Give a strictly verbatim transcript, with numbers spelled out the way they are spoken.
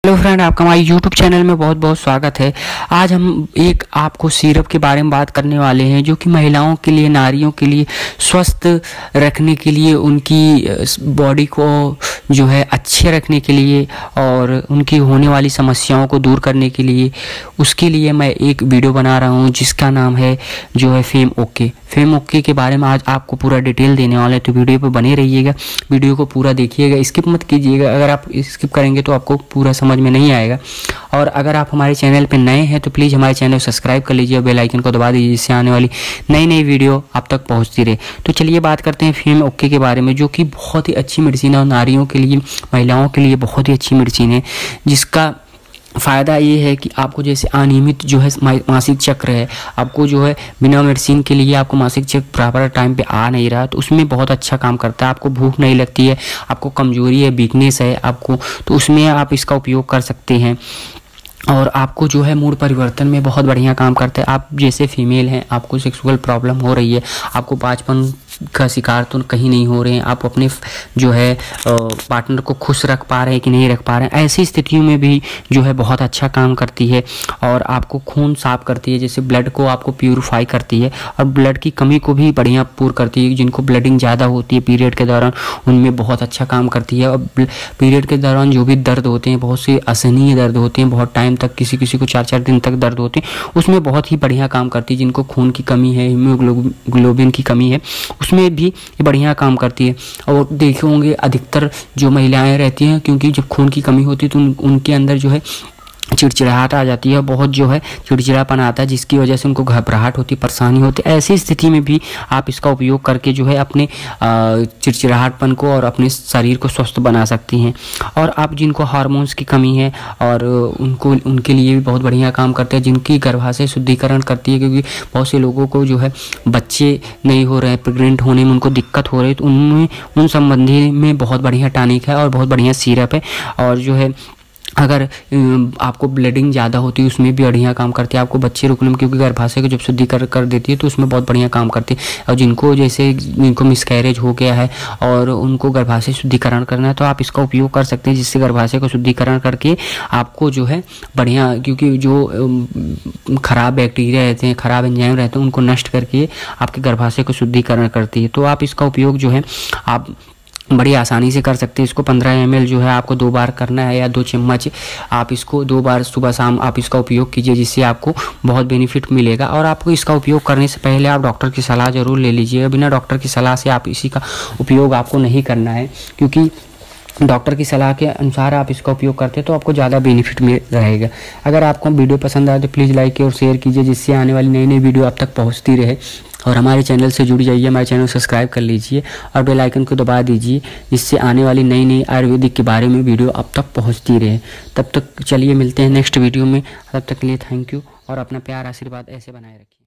Hello friend, आपका हमारे YouTube channel में बहुत बहुत स्वागत है। आज हम एक आपको सिरप के बारे में बात करने वाले हैं जो कि महिलाओं के लिए, नारियों के लिए स्वस्थ रखने के लिए, उनकी बॉडी को जो है अच्छे रखने के लिए और उनकी होने वाली समस्याओं को दूर करने के लिए, उसके लिए मैं एक वीडियो बना रहा हूं जिसका नाम है जो है फेम ओके। फेम ओके के बारे में आज आपको पूरा डिटेल देने वाला है, तो वीडियो पर बने रहिएगा, वीडियो को पूरा देखिएगा, स्किप मत कीजिएगा। अगर आप स्किप करेंगे तो आपको पूरा समझ में नहीं आएगा। और अगर आप हमारे चैनल पर नए हैं तो प्लीज़ हमारे चैनल को सब्सक्राइब कर लीजिए और बेल आइकन को दबा दीजिए, जिससे आने वाली नई नई वीडियो आप तक पहुंचती रहे। तो चलिए बात करते हैं फेम ओके के बारे में, जो कि बहुत ही अच्छी मेडिसिन है और नारियों के लिए, महिलाओं के लिए बहुत ही अच्छी मेडिसिन है। जिसका फ़ायदा ये है कि आपको जैसे अनियमित जो है मासिक चक्र है, आपको जो है बिना मेडिसिन के लिए आपको मासिक चक्र प्रॉपर टाइम पे आ नहीं रहा, तो उसमें बहुत अच्छा काम करता है। आपको भूख नहीं लगती है, आपको कमजोरी है, वीकनेस है आपको, तो उसमें आप इसका उपयोग कर सकते हैं। और आपको जो है मूड परिवर्तन में बहुत बढ़िया काम करता है। आप जैसे फीमेल हैं, आपको सेक्सुअल प्रॉब्लम हो रही है, आपको पाँचपन का शिकार तो कहीं नहीं हो रहे हैं, आप अपने जो है पार्टनर को खुश रख पा रहे हैं कि नहीं रख पा रहे हैं, ऐसी स्थितियों में भी जो है बहुत अच्छा काम करती है। और आपको खून साफ करती है, जैसे ब्लड को आपको प्यूरिफाई करती है और ब्लड की कमी को भी बढ़िया पूर्ण करती है। जिनको ब्लडिंग ज़्यादा होती है पीरियड के दौरान, उनमें बहुत अच्छा काम करती है। और पीरियड के दौरान जो भी दर्द होते हैं, बहुत से असहनीय दर्द होते हैं, बहुत टाइम तक, किसी किसी को चार चार दिन तक दर्द होते हैं, उसमें बहुत ही बढ़िया काम करती है। जिनको खून की कमी है, हीमोग्लोबिन की कमी है, उसमें भी ये बढ़िया काम करती है। और देखे होंगे अधिकतर जो महिलाएं रहती हैं, क्योंकि जब खून की कमी होती है तो उन, उनके अंदर जो है चिड़चिड़ाहट आ जाती है, बहुत जो है चिड़चिड़ापन आता है, जिसकी वजह से उनको घबराहट होती, परेशानी होती है। ऐसी स्थिति में भी आप इसका उपयोग करके जो है अपने चिड़चिड़ाहटपन को और अपने शरीर को स्वस्थ बना सकती हैं। और आप जिनको हार्मोन्स की कमी है और उनको उनके लिए भी बहुत बढ़िया काम करते हैं। जिनकी गर्भाशय शुद्धिकरण करती है, क्योंकि बहुत से लोगों को जो है बच्चे नहीं हो रहे हैं, प्रेग्नेंट होने में उनको दिक्कत हो रही है, तो उनमें उन संबंधी में बहुत बढ़िया टॉनिक है और बहुत बढ़िया सिरप है। और जो है अगर आपको ब्लीडिंग ज़्यादा होती है, उसमें भी बढ़िया काम करती है। आपको बच्चे रुकने में, क्योंकि गर्भाशय को जब शुद्धिकरण कर देती है तो उसमें बहुत बढ़िया काम करती है। और जिनको जैसे जिनको मिसकैरेज हो गया है और उनको गर्भाशय शुद्धिकरण करना है, तो आप इसका उपयोग कर सकते हैं, जिससे गर्भाशय को शुद्धिकरण करके आपको जो है बढ़िया, क्योंकि जो खराब बैक्टीरिया रहते हैं, खराब एंजाइम रहते हैं, उनको नष्ट करके आपके गर्भाशय को शुद्धिकरण करती है। तो आप इसका उपयोग जो है आप बड़ी आसानी से कर सकते हैं। इसको पंद्रह एम एल जो है आपको दो बार करना है, या दो चम्मच आप इसको दो बार सुबह शाम आप इसका उपयोग कीजिए, जिससे आपको बहुत बेनिफिट मिलेगा। और आपको इसका उपयोग करने से पहले आप डॉक्टर की सलाह ज़रूर ले लीजिएगा। बिना डॉक्टर की सलाह से आप इसी का उपयोग आपको नहीं करना है, क्योंकि डॉक्टर की सलाह के अनुसार आप इसका उपयोग करते हैं तो आपको ज़्यादा बेनिफिट मिल रहेगा। अगर आपको वीडियो पसंद आए तो प्लीज़ लाइक और शेयर कीजिए, जिससे आने वाली नई नई वीडियो आप तक पहुंचती रहे। और हमारे चैनल से जुड़ जाइए, हमारे चैनल को सब्सक्राइब कर लीजिए और बेल आइकन को दबा दीजिए, जिससे आने वाली नई नई आयुर्वेदिक के बारे में वीडियो आप तक पहुँचती रहे। तब तक चलिए मिलते हैं नेक्स्ट वीडियो में, तब तक के लिए थैंक यू और अपना प्यार आशीर्वाद ऐसे बनाए रखिए।